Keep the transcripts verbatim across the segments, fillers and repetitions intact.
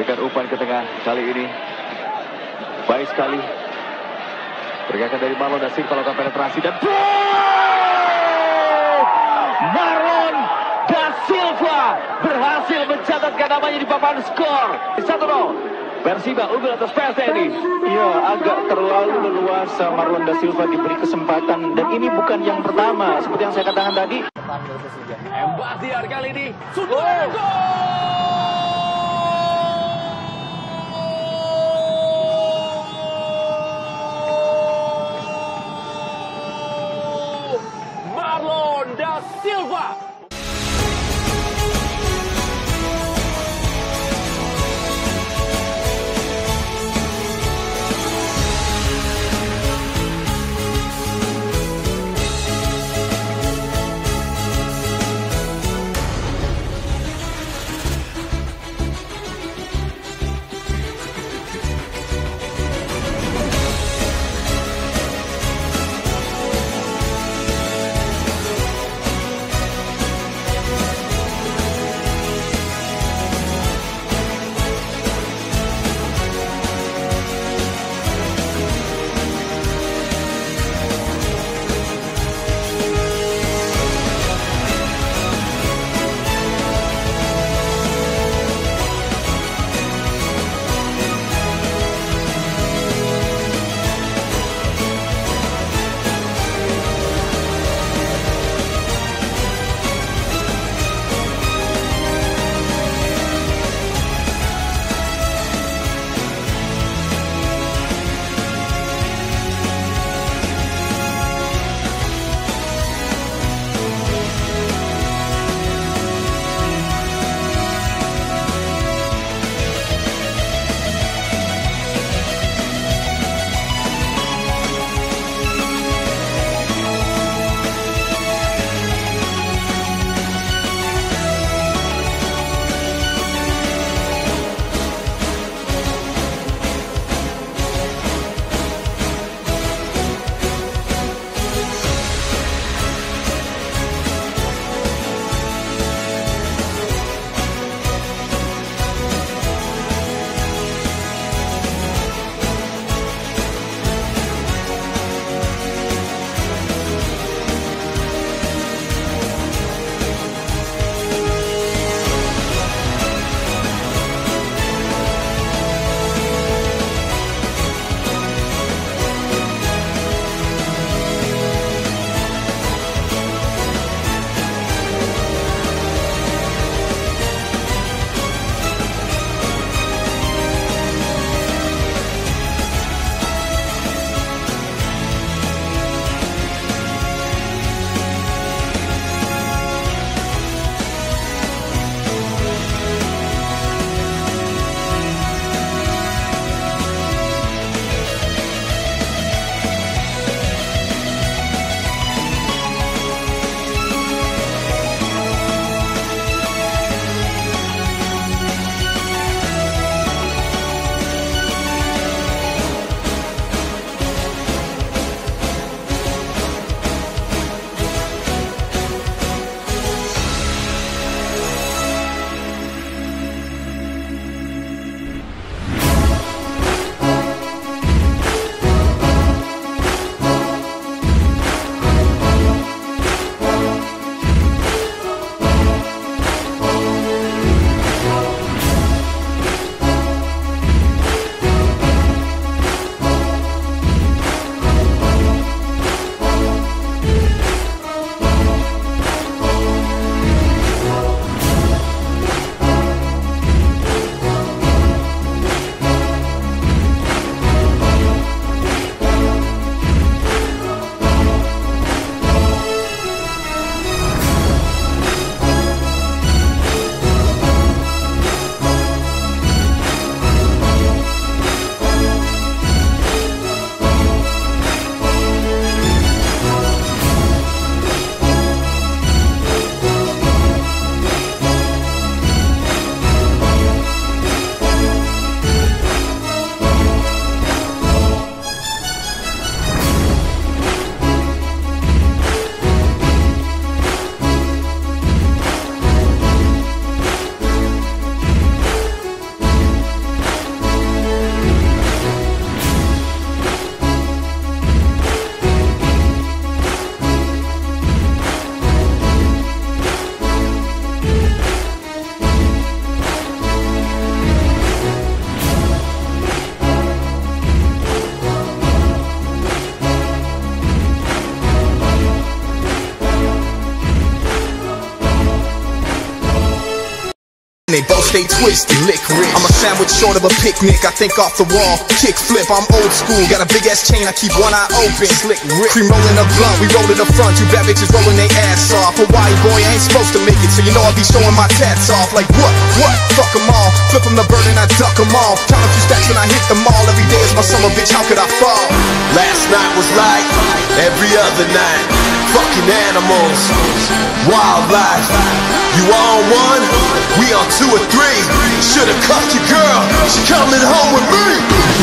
Berikan umpan ke tengah kali ini. Baik sekali. Pergerakan dari Marlon da Silva lakukan penetrasi dan Marlon da Silva berhasil mencatatkan namanya di papan skor. satu nol. Persiba unggul atas P S T N I. Iya, agak terlalu leluasa Marlon da Silva diberi kesempatan. Dan ini bukan yang pertama. Seperti yang saya katakan tadi. Mbahtiar kali ini sudah gol. Marlon da Silva. They both stay twisted, licorice. I'm a sandwich short of a picnic. I think off the wall, kick flip. I'm old school, got a big ass chain. I keep one eye open. Slick Rick, cream rolling a blunt. We roll to the front. Two bad bitches rolling their ass off. Hawaii boy, I ain't supposed to make it, so you know I be showing my tats off. Like what? What? Fuck 'em all. Flip 'em the bird and I duck 'em all. Count a few stacks and I hit them all. Every day is my summer, bitch. How could I fall? Last night was like every other night. Fucking animals, wildlife. You on one, we on two or three. Should've cuffed your girl, she coming home with me.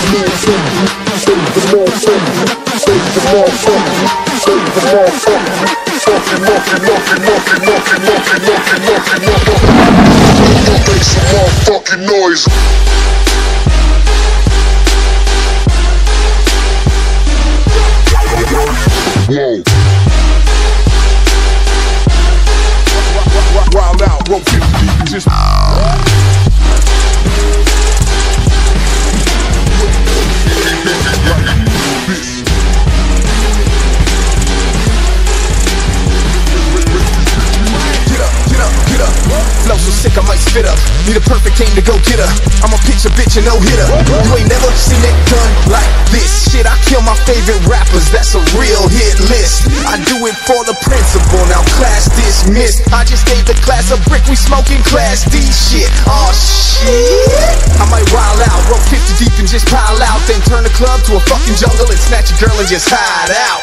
Make some motherfucking noise. Whoa. Wild out, roll fifty deep and just Get up, get up, get up. Flow so sick I might spit up. Need a perfect game to go get her. I'm a pitch a bitch and no hitter. You ain't never seen it done like this. Shit, I kill my favorite rappers. That's a real hit list. I do it for the principal. Now class dismissed. I just gave the class a brick. We smoking class D shit. Oh shit. I might wild out, roll fifty deep and just pile out. Then turn the club to a fucking jungle and snatch a girl and just hide out.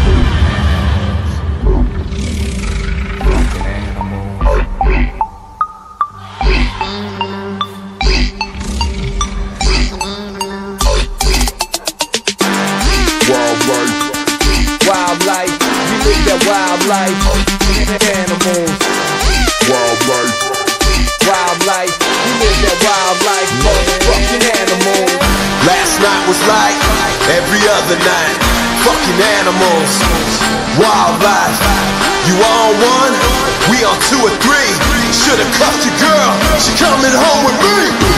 Wildlife, we live that wildlife. Animals, wildlife, wildlife, we live that wildlife. Motherfucking animals. Last night was like every other night. Fucking animals, wildlife. You on one, we on two or three. Should've cuffed your girl, she coming home with me.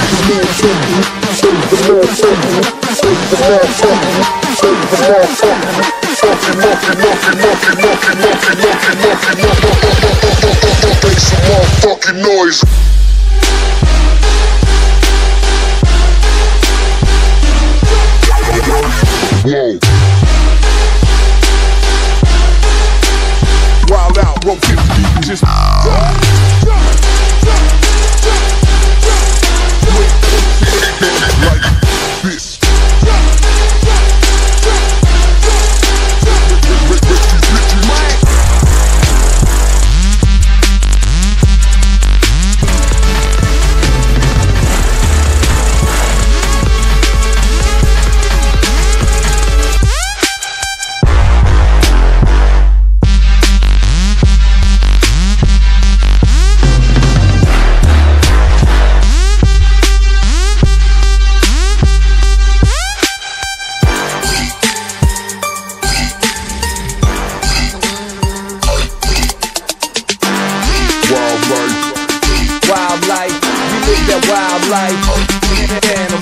Make some motherfucking noise. Whoa. Wild out, roll fifty deep and just like this. Wildlife, we live that wildlife.